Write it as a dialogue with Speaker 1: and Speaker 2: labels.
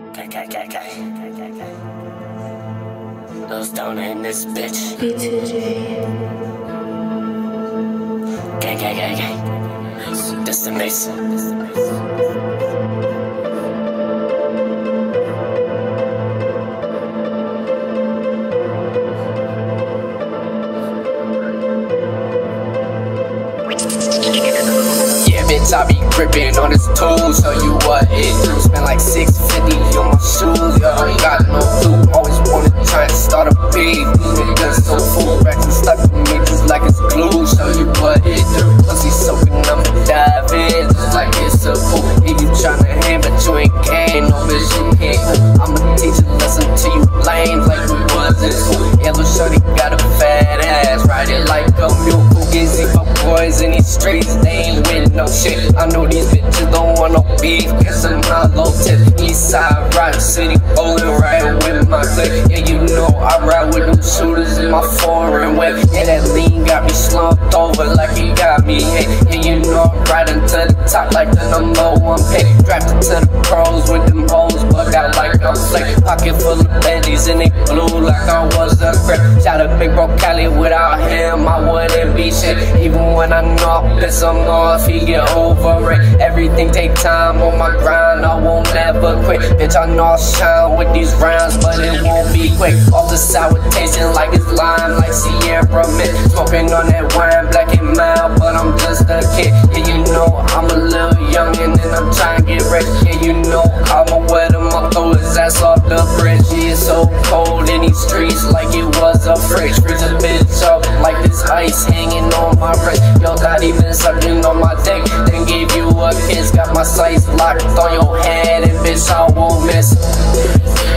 Speaker 1: Little Stoner in this bitch.
Speaker 2: B2J.
Speaker 1: Gang. This the mix. Yeah, bitch, I be gripping on this tool. Show you what it do. Spend like $650 on my shoes. Yo, you got no clue. Always wanted to try and start a beef. Niggas so full, racks and stuck to me just like it's glue. Show you what it do. Pussy soaking, I'ma dive in just like it's a pool. Yeah, you tryna hand, but you ain't can. No bitch, you can't. I'ma teach a lesson to you lame like we was in school. Yeah, little shorty got a fat ass, ride it like a mule. Gizzy for boys in these streets, they ain't with no shit. I know these bitches don't want no beef, cause I'm not low tip. East side, Rock City, bowling right with my clique. Yeah, you know I ride with them shooters in my foreign whip. Yeah, that lean got me slumped over like it got me hit. Yeah, you know I'm riding to the top like the #1 pick. Drafted to the pros with them hoes, bug out like I'm slick. Pocket full of Benjis and they blue like I was a grip. Shout out Big Bro Cali, without him I wouldn't be shit. Even when I know I piss him off, he get over it. Everything take time on my grind, I won't never quit. Bitch, I know I'll shine with these rounds, but it won't be quick. Off the sour tasting like it's lime, like Sierra Mint. Smoking on that wine, black and mild, but I'm just a kid. Yeah, you know I'm a little youngin' and I'm trying to get rich. Yeah, you know I'ma wet him up, throw his ass off the bridge. Yeah, it's so cold in these streets like it was a fridge. Freeze a bitch up like this ice hanging on my wrist. Yo, not even sucking on my dick, then gave you a kiss. Got my sights locked on your head and bitch I won't miss.